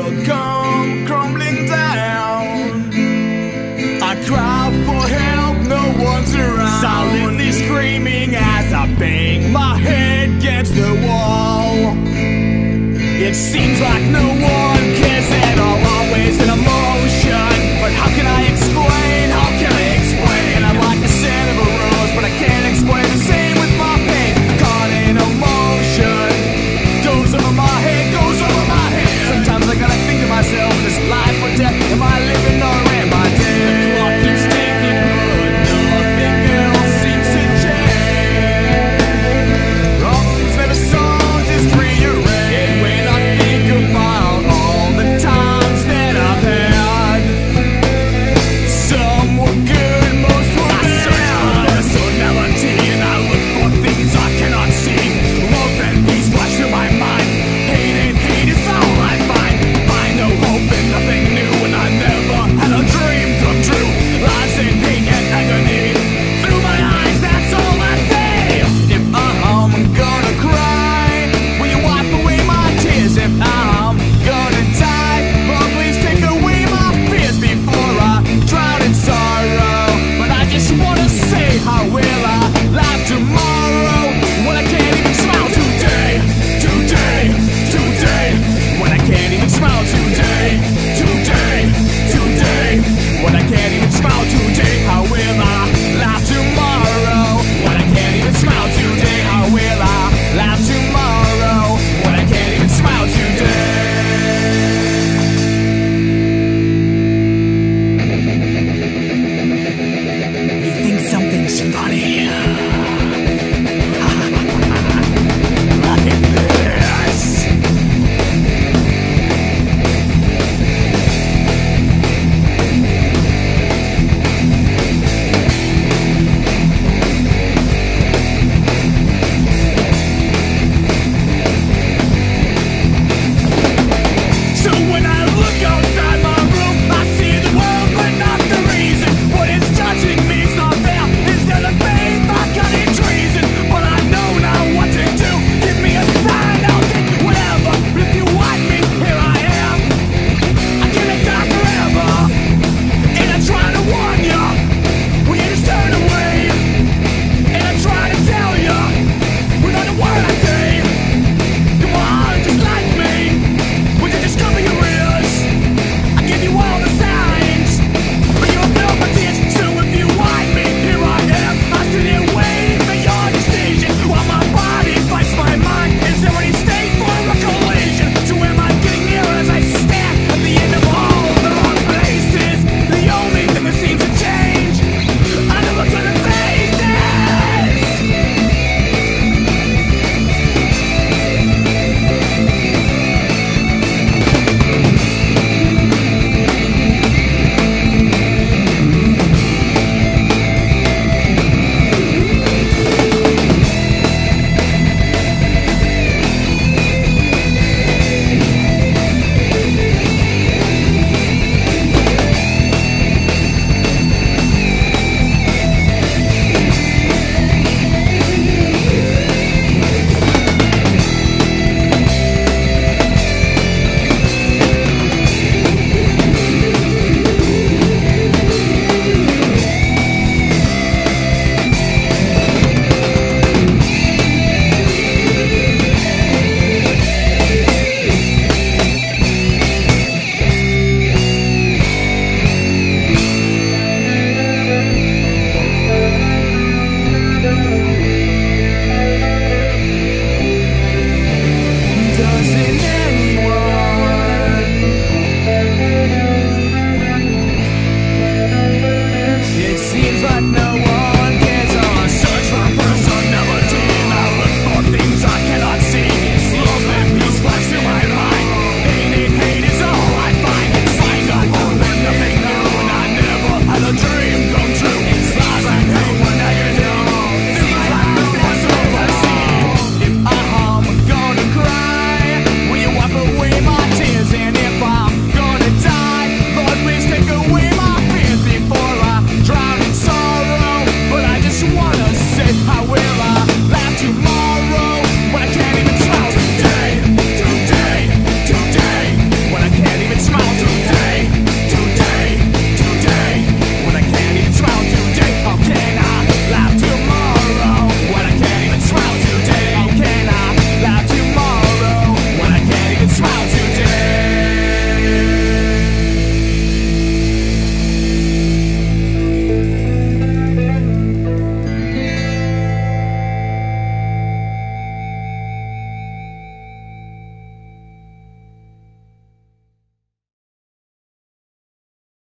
world come crumbling down. I cry for help, no one's around. Silently screaming as I bang my head against the wall. It seems like no one cares at all, always in emotion. But how can I explain, how can I explain? I like the scent of a rose, but I can't explain. The same with my pain, caught in emotion. Goes over my head, goes over my head. Sometimes I gotta think to myself, is life or death? Am I living or am I dead? The clock keeps ticking, but nothing else seems to change. Problems never solved, just rearranged. When I think about all the times that I've had, some were good, most were bad. I search for personality and I look for things I cannot see. Love and peace flash through my mind. Hate is all I find. Find no hope in nothing new, and I never had a dream come true. Lies in hate and agony through my eyes, that's all I say. If I'm gonna cry, will you wipe away my tears? If I'm gonna die, oh, please take away my fears before I drown in sorrow. But I just wanna say, how will I live tomorrow when I can't even smile today? Today, today, when I can't even smile today. Today, today, when I can't even smile today. How will I live tomorrow when I can't even smile today? How will I live tomorrow when I can't even smile today? You think something's funny?